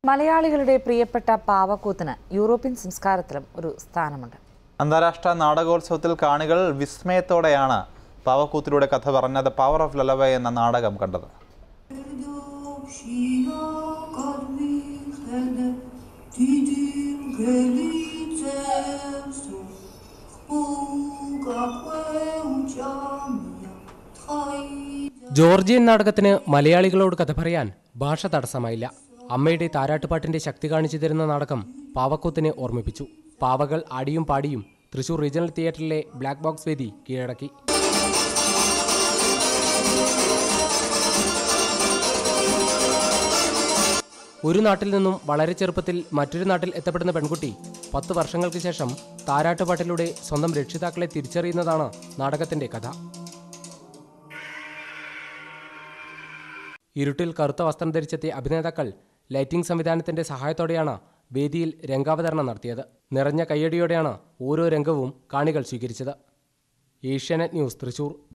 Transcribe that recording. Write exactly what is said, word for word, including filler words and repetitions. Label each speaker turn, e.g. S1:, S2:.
S1: മലയാളികളുടെ പ്രിയപ്പെട്ട പാവക്കൂത്തിന് യൂറോപ്യൻ സംസ്കാരത്തിലും ഒരു സ്ഥാനമുണ്ട്.
S2: അന്താരാഷ്ട്ര നാടകോത്സവത്തിൽ കാണികൾ വിസ്മയത്തോടെയാണ് പാവക്കൂത്തിലൂടെ കഥ പറഞ്ഞ ദ പവർ ഓഫ് ലലവേ എന്ന നാടകം കണ്ടത്.
S3: ജോർജിയൻ നാടകത്തിന് മലയാളികളോട് കഥ പറയാൻ ഭാഷ തടസ്സമായില്ല. അമ്മയുടെ താരാട്ടുപാട്ടിന്റെ ശക്തി കാണിച്ചു തരുന്ന നാടകം പാവക്കൂത്തിനെ ഓർമ്മിപ്പിച്ചു. പാവകൾ ആടിയും പാടിയും തൃശൂർ റീജിയണൽ തിയേറ്ററിലെ ബ്ലാക്ക് ബോക്സ് വേദി കീഴടക്കി. ഒരു നാട്ടിൽ നിന്നും വളരെ ചെറുപ്പത്തിൽ മറ്റൊരു നാട്ടിൽ എത്തപ്പെടുന്ന പെൺകുട്ടി പത്ത് വർഷങ്ങൾക്ക് ശേഷം താരാട്ടുപാട്ടിലൂടെ സ്വന്തം രക്ഷിതാക്കളെ തിരിച്ചറിയുന്നതാണ് നാടകത്തിന്റെ കഥ. ഇരുട്ടിൽ കറുത്ത വസ്ത്രം ധരിച്ചെത്തിയ അഭിനേതാക്കൾ ലൈറ്റിംഗ് സംവിധാനത്തിന്റെ സഹായത്തോടെയാണ് വേദിയിൽ രംഗാവതരണം നടത്തിയത്. നിറഞ്ഞ കയ്യടിയോടെയാണ് ഓരോ രംഗവും കാണികൾ സ്വീകരിച്ചത്. ഏഷ്യാനെറ്റ് ന്യൂസ്, തൃശൂർ.